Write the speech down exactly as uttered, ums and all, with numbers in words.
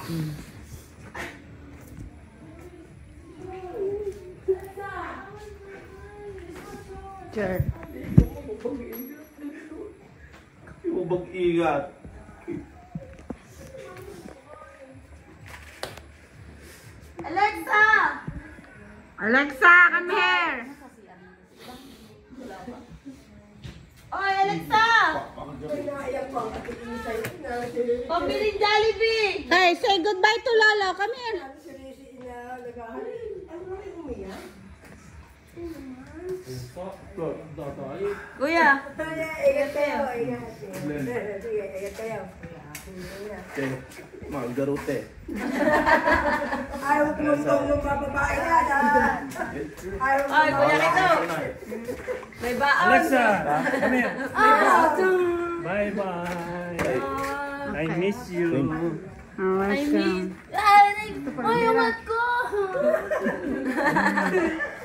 Hmm. Sure. Yung mag-ingat. Alexa! Alexa, come here! Oy, Alexa! Pabiling Jollibee! Hey, say goodbye to Lolo. Come here. Kuya! Ingat kayo, ingat. Sige, ingat kayo. Okay, mga garote. Ayaw kumutong ng mga babae na. Ayaw Oy, kuya Kito! May baon! Alexa, come here. Ah! Bye bye. I miss you. Oh, I welcome. miss... Ay, ay, ay, ko!